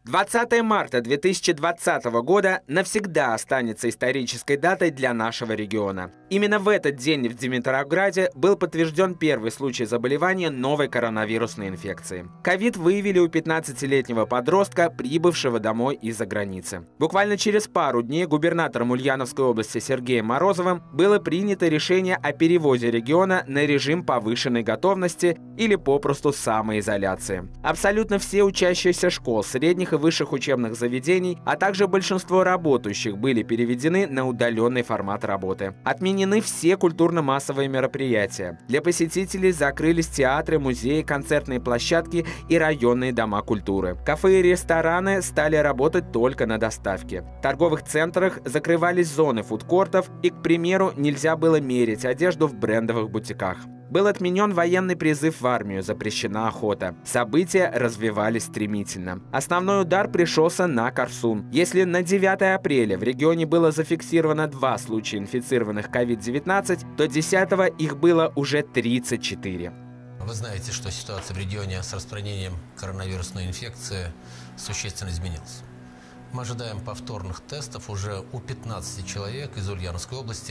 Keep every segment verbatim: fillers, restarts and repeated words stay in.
двадцатое марта две тысячи двадцатого года навсегда останется исторической датой для нашего региона. Именно в этот день в Димитровграде был подтвержден первый случай заболевания новой коронавирусной инфекции. ковид выявили у пятнадцатилетнего подростка, прибывшего домой из-за границы. Буквально через пару дней губернатором Ульяновской области Сергеем Морозовым было принято решение о переводе региона на режим повышенной готовности или попросту самоизоляции. Абсолютно все учащиеся школ, средних и высших учебных заведений, а также большинство работающих были переведены на удаленный формат работы. Отменены все культурно-массовые мероприятия. Для посетителей закрылись театры, музеи, концертные площадки и районные дома культуры. Кафе и рестораны стали работать только на доставке. В торговых центрах закрывались зоны фудкортов и, к примеру, нельзя было мерить одежду в брендовых бутиках. Был отменен военный призыв в армию, запрещена охота. События развивались стремительно. Основной удар пришелся на Корсун. Если на девятое апреля в регионе было зафиксировано два случая инфицированных ковид девятнадцать, то десятого их было уже тридцать четыре. Вы знаете, что ситуация в регионе с распространением коронавирусной инфекции существенно изменилась. Мы ожидаем повторных тестов уже у пятнадцати человек из Ульяновской области,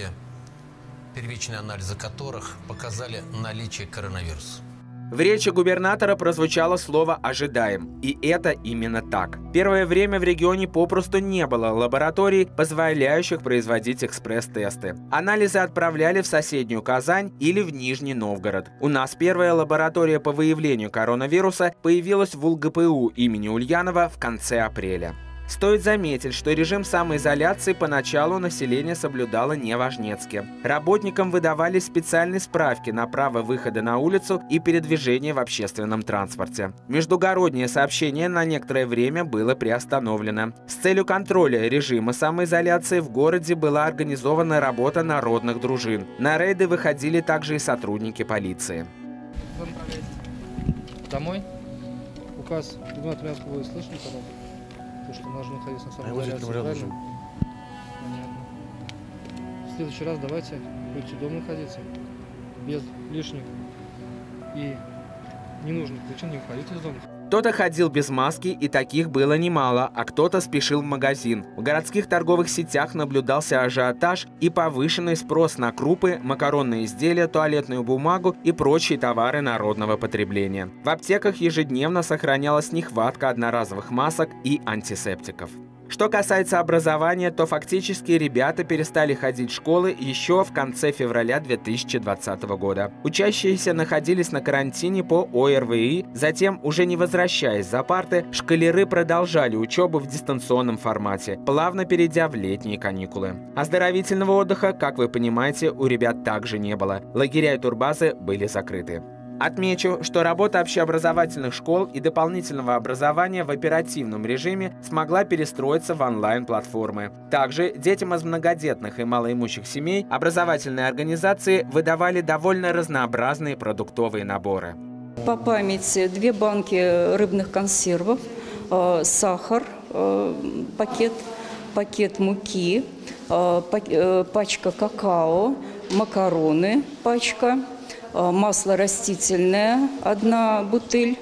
первичные анализы которых показали наличие коронавируса. В речи губернатора прозвучало слово «ожидаем». И это именно так. Первое время в регионе попросту не было лабораторий, позволяющих производить экспресс-тесты. Анализы отправляли в соседнюю Казань или в Нижний Новгород. У нас первая лаборатория по выявлению коронавируса появилась в УЛГПУ имени Ульянова в конце апреля. Стоит заметить, что режим самоизоляции поначалу население соблюдало не важнецки. Работникам выдавались специальные справки на право выхода на улицу и передвижения в общественном транспорте. Междугороднее сообщение на некоторое время было приостановлено. С целью контроля режима самоизоляции в городе была организована работа народных дружин. На рейды выходили также и сотрудники полиции. Домой? Указ губернатора вы слышали, пожалуйста? Что нужно находиться на самоизоляции, правильно? Понятно. В следующий раз давайте будете дома находиться, без лишних и ненужных причин не выходите из дома. Кто-то ходил без маски, и таких было немало, а кто-то спешил в магазин. В городских торговых сетях наблюдался ажиотаж и повышенный спрос на крупы, макаронные изделия, туалетную бумагу и прочие товары народного потребления. В аптеках ежедневно сохранялась нехватка одноразовых масок и антисептиков. Что касается образования, то фактически ребята перестали ходить в школы еще в конце февраля две тысячи двадцатого года. Учащиеся находились на карантине по О Р В И, затем, уже не возвращаясь за парты, школяры продолжали учебу в дистанционном формате, плавно перейдя в летние каникулы. Оздоровительного отдыха, как вы понимаете, у ребят также не было. Лагеря и турбазы были закрыты. Отмечу, что работа общеобразовательных школ и дополнительного образования в оперативном режиме смогла перестроиться в онлайн-платформы. Также детям из многодетных и малоимущих семей образовательные организации выдавали довольно разнообразные продуктовые наборы. По памяти две банки рыбных консервов, сахар, пакет, пакет муки, пачка какао, макароны, пачка, масло растительное, одна бутыль,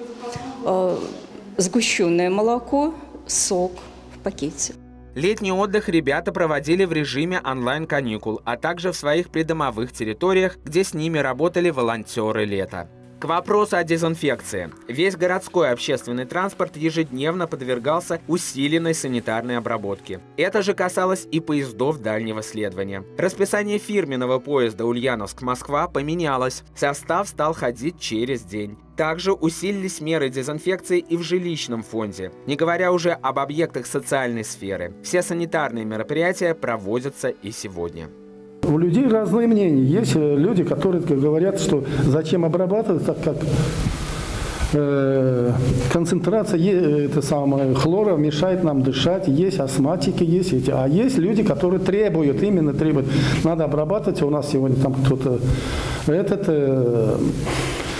сгущенное молоко, сок в пакете. Летний отдых ребята проводили в режиме онлайн-каникул, а также в своих придомовых территориях, где с ними работали волонтеры лета. К вопросу о дезинфекции. Весь городской общественный транспорт ежедневно подвергался усиленной санитарной обработке. Это же касалось и поездов дальнего следования. Расписание фирменного поезда Ульяновск-Москва поменялось. Состав стал ходить через день. Также усилились меры дезинфекции и в жилищном фонде, не говоря уже об объектах социальной сферы. Все санитарные мероприятия проводятся и сегодня. У людей разные мнения. Есть люди, которые говорят, что зачем обрабатывать, так как э, концентрация это самое, хлора мешает нам дышать, есть астматики, есть эти. А есть люди, которые требуют, именно требуют, надо обрабатывать. У нас сегодня там кто-то этот э,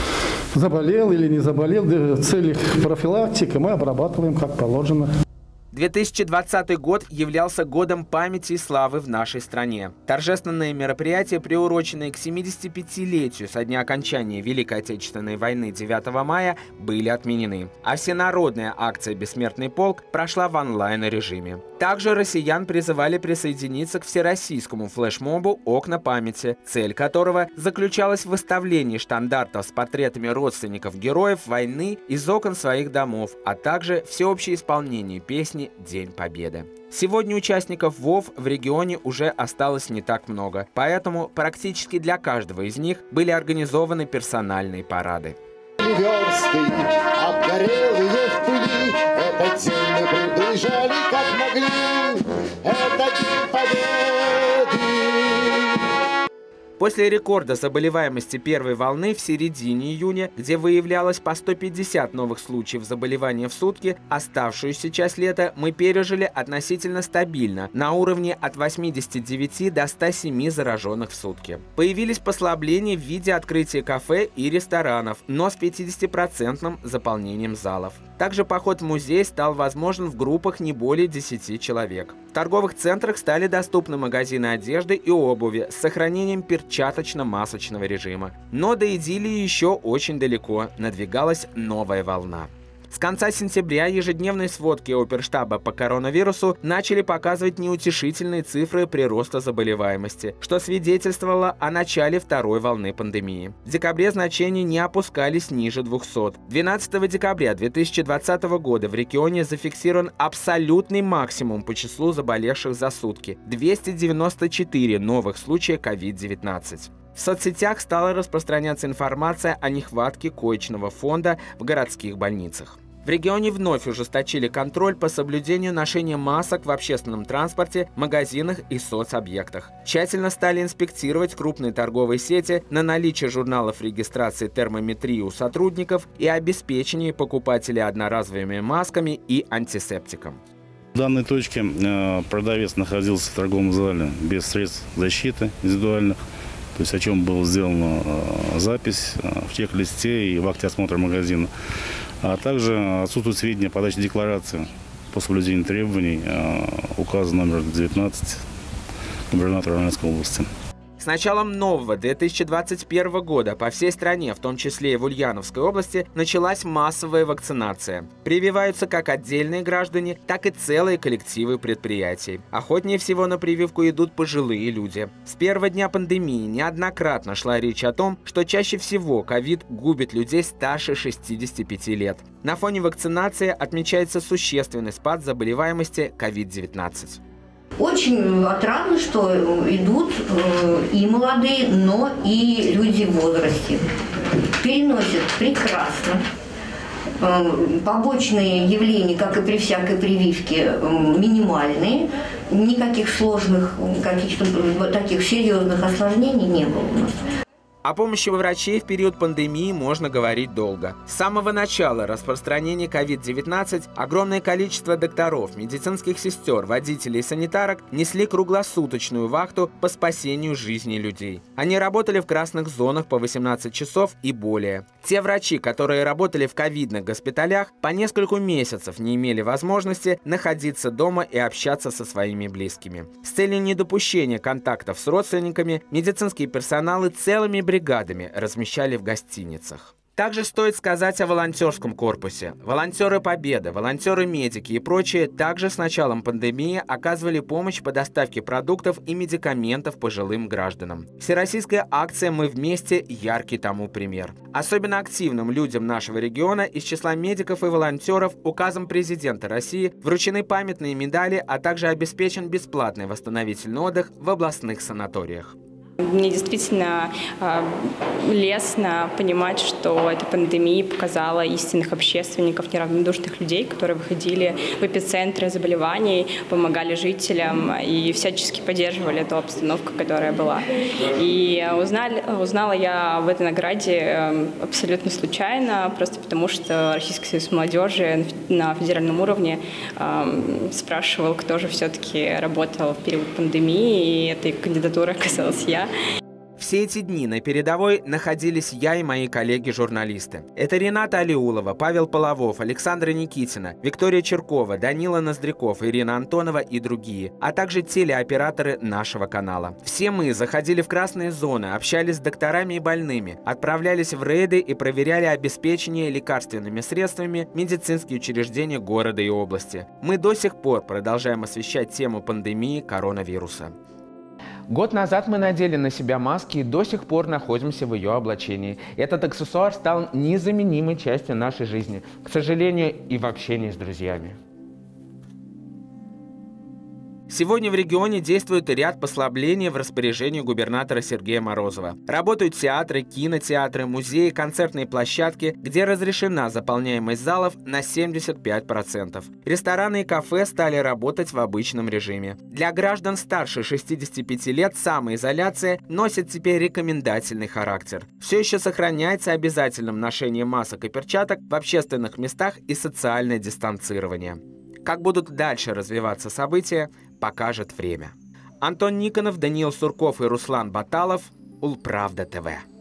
заболел или не заболел, в целях профилактики мы обрабатываем как положено. две тысячи двадцатый год являлся годом памяти и славы в нашей стране. Торжественные мероприятия, приуроченные к семидесятипятилетию со дня окончания Великой Отечественной войны девятого мая, были отменены. А всенародная акция «Бессмертный полк» прошла в онлайн-режиме. Также россиян призывали присоединиться к всероссийскому флешмобу «Окна памяти», цель которого заключалась в выставлении штандартов с портретами родственников героев войны из окон своих домов, а также всеобщее исполнение песни «День Победы». Сегодня участников ВОВ в регионе уже осталось не так много, поэтому практически для каждого из них были организованы персональные парады. Версты, обгорелые в пыли, этот день мы приближали как могли, это День Победы. После рекорда заболеваемости первой волны в середине июня, где выявлялось по сто пятьдесят новых случаев заболевания в сутки, оставшуюся часть лета мы пережили относительно стабильно, на уровне от восьмидесяти девяти до ста семи зараженных в сутки. Появились послабления в виде открытия кафе и ресторанов, но с пятидесятипроцентным заполнением залов. Также поход в музей стал возможен в группах не более десяти человек. В торговых центрах стали доступны магазины одежды и обуви с сохранением перчаточно-масочного режима. Но до идиллии еще очень далеко, надвигалась новая волна. С конца сентября ежедневные сводки оперштаба по коронавирусу начали показывать неутешительные цифры прироста заболеваемости, что свидетельствовало о начале второй волны пандемии. В декабре значения не опускались ниже двухсот. двенадцатого декабря две тысячи двадцатого года в регионе зафиксирован абсолютный максимум по числу заболевших за сутки – двести девяносто четыре новых случая ковид девятнадцать. В соцсетях стала распространяться информация о нехватке коечного фонда в городских больницах. В регионе вновь ужесточили контроль по соблюдению ношения масок в общественном транспорте, магазинах и соцобъектах. Тщательно стали инспектировать крупные торговые сети на наличие журналов регистрации термометрии у сотрудников и обеспечение покупателей одноразовыми масками и антисептиком. В данной точке продавец находился в торговом зале без средств защиты индивидуальных, то есть о чем была сделана запись в техлисте и в акте осмотра магазина. А также отсутствуют сведения о подаче декларации по соблюдению требований указа номер девятнадцать губернатора Рязанской области. С началом нового две тысячи двадцать первого года по всей стране, в том числе и в Ульяновской области, началась массовая вакцинация. Прививаются как отдельные граждане, так и целые коллективы предприятий. Охотнее всего на прививку идут пожилые люди. С первого дня пандемии неоднократно шла речь о том, что чаще всего ковид губит людей старше шестидесяти пяти лет. На фоне вакцинации отмечается существенный спад заболеваемости ковид девятнадцать. Очень отрадно, что идут и молодые, но и люди в возрасте. Переносят прекрасно. Побочные явления, как и при всякой прививке, минимальные. Никаких сложных, каких-то таких серьезных осложнений не было у нас. О помощи врачей в период пандемии можно говорить долго. С самого начала распространения ковид девятнадцать огромное количество докторов, медицинских сестер, водителей и санитарок несли круглосуточную вахту по спасению жизни людей. Они работали в красных зонах по восемнадцать часов и более. Те врачи, которые работали в ковидных госпиталях, по несколько месяцев не имели возможности находиться дома и общаться со своими близкими. С целью недопущения контактов с родственниками медицинские персоналы целыми бригадами размещали в гостиницах. Также стоит сказать о волонтерском корпусе. Волонтеры Победы, волонтеры-медики и прочие также с началом пандемии оказывали помощь по доставке продуктов и медикаментов пожилым гражданам. Всероссийская акция «Мы вместе» – яркий тому пример. Особенно активным людям нашего региона из числа медиков и волонтеров указом президента России вручены памятные медали, а также обеспечен бесплатный восстановительный отдых в областных санаториях. Мне действительно э, лестно понимать, что эта пандемия показала истинных общественников, неравнодушных людей, которые выходили в эпицентры заболеваний, помогали жителям и всячески поддерживали эту обстановку, которая была. И узнали, узнала я об этой награде абсолютно случайно, просто потому что Российский союз молодежи на федеральном уровне э, спрашивал, кто же все-таки работал в период пандемии, и этой кандидатурой оказалась я. В Все эти дни на передовой находились я и мои коллеги-журналисты. Это Рената Алиулова, Павел Половов, Александра Никитина, Виктория Черкова, Данила Ноздряков, Ирина Антонова и другие, а также телеоператоры нашего канала. Все мы заходили в красные зоны, общались с докторами и больными, отправлялись в рейды и проверяли обеспечение лекарственными средствами медицинские учреждения города и области. Мы до сих пор продолжаем освещать тему пандемии коронавируса. Год назад мы надели на себя маски и до сих пор находимся в ее облачении. Этот аксессуар стал незаменимой частью нашей жизни, к сожалению, и в общении с друзьями. Сегодня в регионе действует ряд послаблений в распоряжении губернатора Сергея Морозова. Работают театры, кинотеатры, музеи, концертные площадки, где разрешена заполняемость залов на семьдесят пять процентов. Рестораны и кафе стали работать в обычном режиме. Для граждан старше шестидесяти пяти лет самоизоляция носит теперь рекомендательный характер. Все еще сохраняется обязательным ношение масок и перчаток в общественных местах и социальное дистанцирование. Как будут дальше развиваться события, покажет время. Антон Никонов, Даниил Сурков и Руслан Баталов. Улправда ТВ.